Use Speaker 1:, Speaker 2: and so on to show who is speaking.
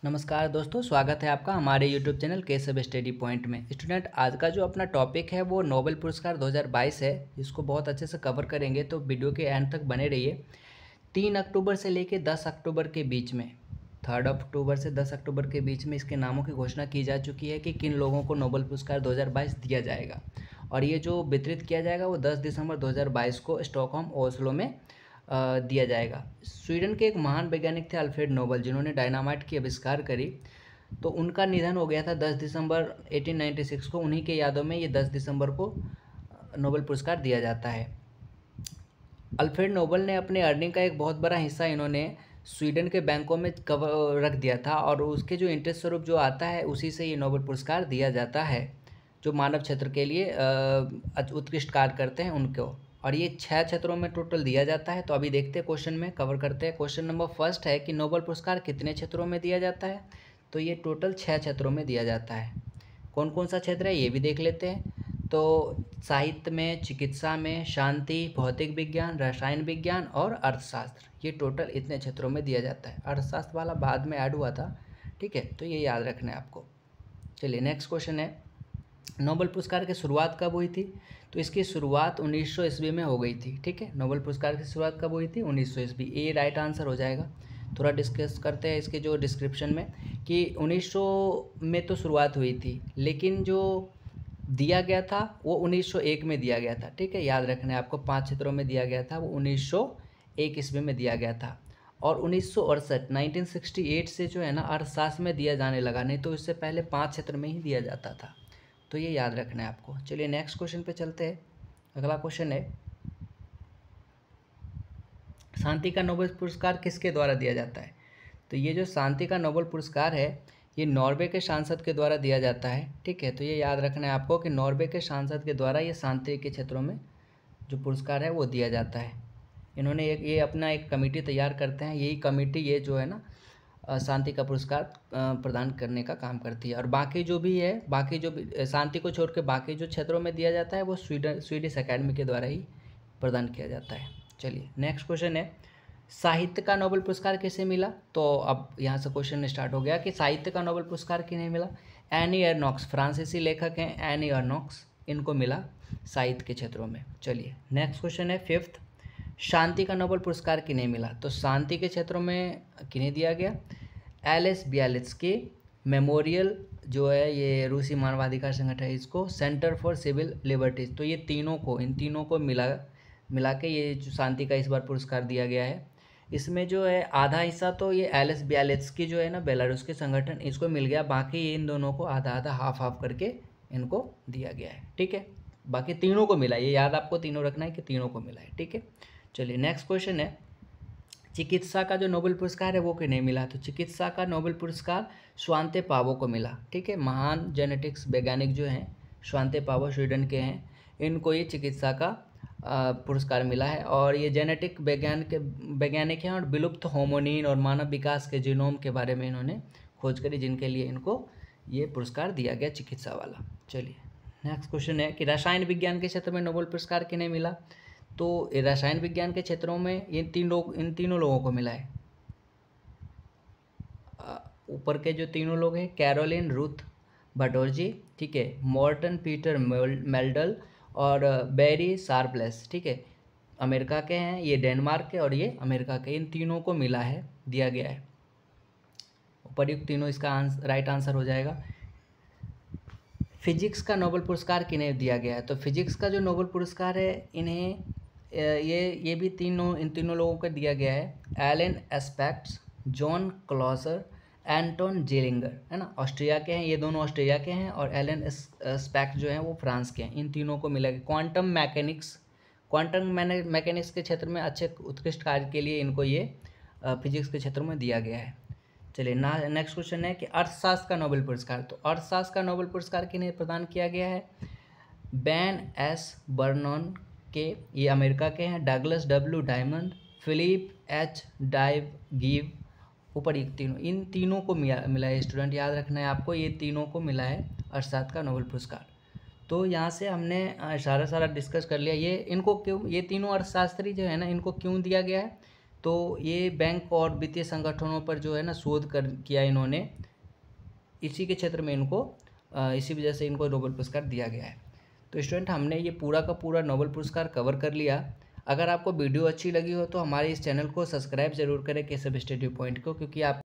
Speaker 1: नमस्कार दोस्तों, स्वागत है आपका हमारे YouTube channel Keshav study point में। स्टूडेंट, आज का जो अपना टॉपिक है वो नोबेल पुरस्कार 2022 है। इसको बहुत अच्छे से कवर करेंगे, तो वीडियो के एंड तक बने रहिए। 3 अक्टूबर से लेकर 10 अक्टूबर के बीच में, 3 अक्टूबर से 10 अक्टूबर के बीच में इसके नामों की घोषणा की जा चुकी है कि किन लोगों को नोबेल पुरस्कार 2022 दिया जाएगा। और ये जो वितरित किया जाएगा वो 10 दिसंबर 2022 को स्टॉकहोम ओस्लो में दिया जाएगा। स्वीडन के एक महान वैज्ञानिक थे अल्फ्रेड नोबल, जिन्होंने डायनामाइट की आविष्कार करी। तो उनका निधन हो गया था 10 दिसंबर 1896 को। उन्हीं के यादों में ये 10 दिसंबर को नोबेल पुरस्कार दिया जाता है। अल्फ्रेड नोबल ने अपने अर्निंग का एक बहुत बड़ा हिस्सा इन्होंने स्वीडन के बैंकों में रख दिया था, और उसके जो इंटरेस्ट स्वरूप जो आता है उसी से ये नोबेल पुरस्कार दिया जाता है, जो मानव क्षेत्र के लिए उत्कृष्ट कार्य करते हैं उनको। और ये 6 क्षेत्रों में टोटल दिया जाता है। तो अभी देखते हैं, क्वेश्चन में कवर करते हैं। क्वेश्चन नंबर फर्स्ट है कि नोबेल पुरस्कार कितने क्षेत्रों में दिया जाता है। तो ये टोटल 6 क्षेत्रों में दिया जाता है। कौन कौन सा क्षेत्र है ये भी देख लेते हैं। तो साहित्य में, चिकित्सा में, शांति, भौतिक विज्ञान, रसायन विज्ञान और अर्थशास्त्र, ये टोटल इतने क्षेत्रों में दिया जाता है। अर्थशास्त्र वाला बाद में ऐड हुआ था, ठीक है, तो ये याद रखना है आपको। चलिए नेक्स्ट क्वेश्चन है, नोबेल पुरस्कार की शुरुआत कब हुई थी। तो इसकी शुरुआत 1900 ईस्वी में हो गई थी, ठीक है। नोबेल पुरस्कार की शुरुआत कब हुई थी? 1900 ईस्वी। ये राइट आंसर हो जाएगा। थोड़ा डिस्कस करते हैं इसके जो डिस्क्रिप्शन में, कि 1900 में तो शुरुआत हुई थी, लेकिन जो दिया गया था वो 1901 में दिया गया था, ठीक है। याद रखना है आपको, 5 क्षेत्रों में दिया गया था, वो 1901 ईस्वी में दिया गया था। और 1968 से जो है ना अर्थशास्त्र में दिया जाने लगा, नहीं तो इससे पहले 5 क्षेत्र में ही दिया जाता था। तो ये याद रखना है आपको। चलिए नेक्स्ट क्वेश्चन पे चलते हैं। अगला क्वेश्चन है, शांति का नोबेल पुरस्कार किसके द्वारा दिया जाता है। तो ये जो शांति का नोबेल पुरस्कार है ये नॉर्वे के सांसद के द्वारा दिया जाता है, ठीक है। तो ये याद रखना है आपको कि नॉर्वे के सांसद के द्वारा ये शांति के क्षेत्रों में जो पुरस्कार है वो दिया जाता है। इन्होंने ये अपना एक कमेटी तैयार करते हैं, यही कमेटी ये जो है ना शांति का पुरस्कार प्रदान करने का काम करती है। और बाकी जो भी है, बाकी जो भी शांति को छोड़ के बाकी जो क्षेत्रों में दिया जाता है वो स्वीडिश अकेडमी के द्वारा ही प्रदान किया जाता है। चलिए नेक्स्ट क्वेश्चन है, साहित्य का नोबेल पुरस्कार किसे मिला। तो अब यहाँ से क्वेश्चन स्टार्ट हो गया कि साहित्य का नोबेल पुरस्कार किन्हें मिला। एनी अर्नोक्स, फ्रांसीसी लेखक हैं एनी अर्नोक्स, इनको मिला साहित्य के क्षेत्रों में। चलिए नेक्स्ट क्वेश्चन है फिफ्थ, शांति का नोबेल पुरस्कार किन्हें मिला। तो शांति के क्षेत्रों में किन्हें दिया गया, एलेस बियालित्स्की मेमोरियल जो है ये रूसी मानवाधिकार संगठन है, इसको सेंटर फॉर सिविल लिबर्टीज। तो ये तीनों को, इन तीनों को मिला के ये जो शांति का इस बार पुरस्कार दिया गया है। इसमें जो है आधा हिस्सा तो ये एलेस बियालित्स्की जो है ना बेलारूस के संगठन, इसको मिल गया। बाकी इन दोनों को आधा आधा हाफ हाफ करके इनको दिया गया है, ठीक है। बाकी तीनों को मिला, ये याद आपको तीनों रखना है कि तीनों को मिला है, ठीक है। चलिए नेक्स्ट क्वेश्चन है, चिकित्सा का जो नोबेल पुरस्कार है वो किन्हें मिला। तो चिकित्सा का नोबेल पुरस्कार स्वांते पावो को मिला, ठीक है। महान जेनेटिक्स वैज्ञानिक जो हैं स्वांते पावो स्वीडन के हैं, इनको ये चिकित्सा का पुरस्कार मिला है। और ये जेनेटिक वैज्ञानिक हैं और विलुप्त होमोनिन और मानव विकास के जीनोम के बारे में इन्होंने खोज करी, जिनके लिए इनको ये पुरस्कार दिया गया चिकित्सा वाला। चलिए नेक्स्ट क्वेश्चन है कि रसायन विज्ञान के क्षेत्र में नोबेल पुरस्कार किन्हें मिला। तो रसायन विज्ञान के क्षेत्रों में इन तीनों लोगों को मिला है। ऊपर के जो तीनों लोग हैं, कैरोलिन रूथ बटोरजी, ठीक है, मॉर्टन पीटर मेल्डल और बैरी शार्पलेस, ठीक है, अमेरिका के हैं, ये डेनमार्क के और ये अमेरिका के, इन तीनों को मिला है, दिया गया है। उपर्युक्त तीनों इसका राइट आंसर हो जाएगा। फिजिक्स का नोबेल पुरस्कार किन्हें दिया गया है। तो फिजिक्स का जो नोबेल पुरस्कार है इन्हें ये भी इन तीनों लोगों को दिया गया है। Alain Aspects, John Clauser, Anton Zeilinger, है ना, ऑस्ट्रिया के हैं, ये दोनों ऑस्ट्रिया के हैं। और एलन एस्पेक्ट जो हैं वो फ्रांस के हैं। इन तीनों को मिला क्वांटम मैकेनिक्स के क्षेत्र में अच्छे उत्कृष्ट कार्य के लिए इनको ये फिजिक्स के क्षेत्र में दिया गया है। चलिए नेक्स्ट क्वेश्चन है कि अर्थशास्त्र का नोबेल पुरस्कार। तो अर्थशास्त्र का नोबेल पुरस्कार किन्हें प्रदान किया गया है। बैन एस बर्नॉन के, ये अमेरिका के हैं, Douglas W Diamond, Philip H Dybvig, ऊपर इन तीनों को मिला है। स्टूडेंट याद रखना है आपको, ये तीनों को मिला है अर्थशास्त्र का नोबेल पुरस्कार। तो यहाँ से हमने सारा डिस्कस कर लिया। ये इनको क्यों, ये तीनों अर्थशास्त्री जो है ना इनको क्यों दिया गया है। तो ये बैंक और वित्तीय संगठनों पर जो है ना शोध कर किया इन्होंने, इसी के क्षेत्र में इनको इसी वजह से इनको नोबेल पुरस्कार दिया गया है। तो स्टूडेंट, हमने ये पूरा का पूरा नोबेल पुरस्कार कवर कर लिया। अगर आपको वीडियो अच्छी लगी हो तो हमारे इस चैनल को सब्सक्राइब जरूर करें केशव स्टडी पॉइंट को, क्योंकि आप